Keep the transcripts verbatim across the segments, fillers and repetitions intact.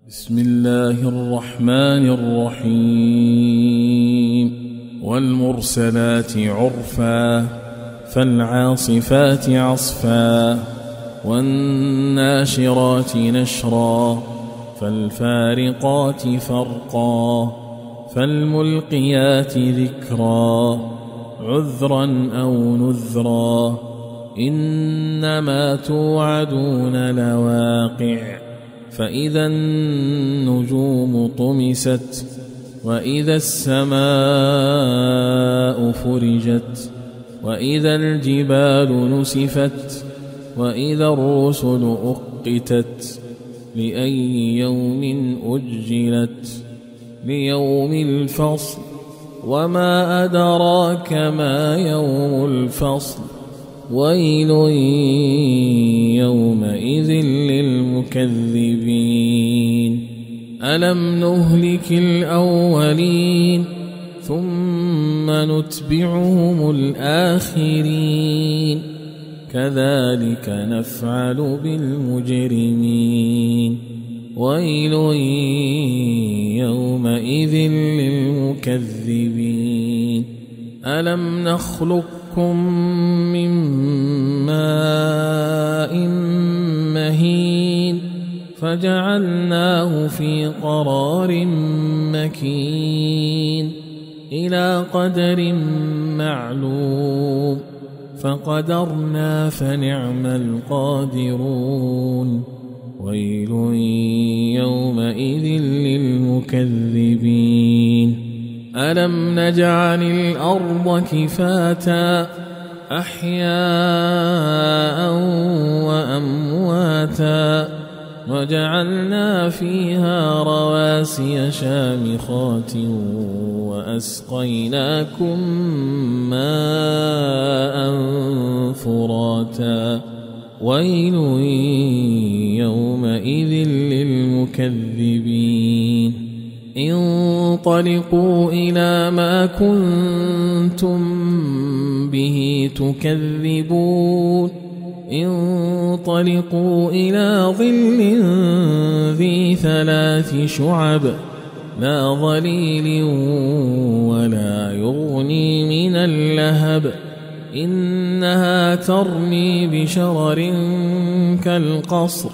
بسم الله الرحمن الرحيم والمرسلات عرفا فالعاصفات عصفا والناشرات نشرا فالفارقات فرقا فالملقيات ذكرا عذرا أو نذرا إنما توعدون لواقع فإذا النجوم طمست وإذا السماء فرجت وإذا الجبال نسفت وإذا الرسل أقتت لأي يوم أجلت ليوم الفصل وما أدراك ما يوم الفصل ويل يومئذ للمكذبين ألم نهلك الأولين ثم نتبعهم الآخرين كذلك نفعل بالمجرمين ويل يومئذ للمكذبين ألم نخلقكم من ماء مهين فجعلناه في قرار مكين إلى قدر معلوم فقدرنا فنعم القادرون ويل يومئذ للمكذبين ألم نجعل الأرض كفاتا أحياء وأمواتا وجعلنا فيها رواسي شامخات وأسقيناكم ماء فراتا ويل يومئذ للمكذبين انطلقوا إلى ما كنتم به تكذبون انطلقوا إلى ظل ذي ثلاث شعب لا ظليل ولا يغني من اللهب إنها ترمي بشرر كالقصر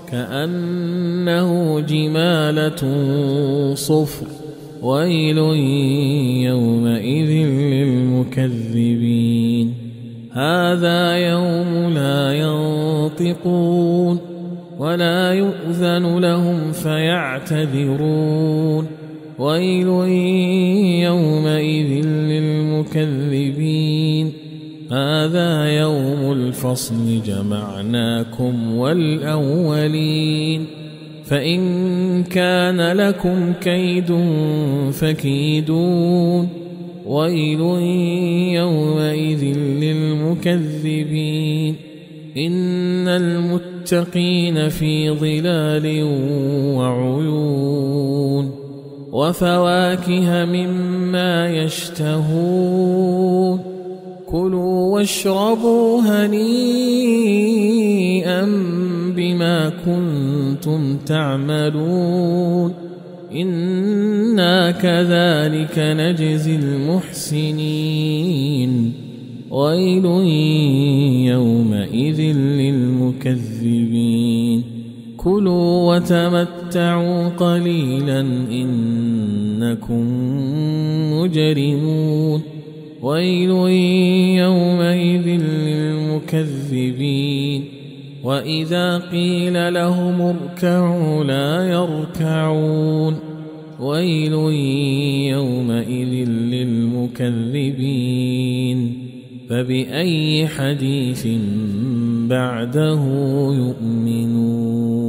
كأنه جمالة صفر ويل يومئذ للمكذبين هذا يوم لا ينطقون ولا يؤذن لهم فيعتذرون ويل يومئذ للمكذبين هذا يوم الفصل جمعناكم والأولين فإن كان لكم كيد فكيدون ويل يومئذ للمكذبين إن المتقين في ظلال وعيون وفواكه مما يشتهون كلوا واشربوا هنيئا بما كنتم تعملون إنا كذلك نجزي المحسنين ويل يومئذ للمكذبين كلوا وتمتعوا قليلا إنكم مجرمون ويل يومئذ للمكذبين وإذا قيل لهم اركعوا لا يركعون ويل يومئذ للمكذبين فبأي حديث بعده يؤمنون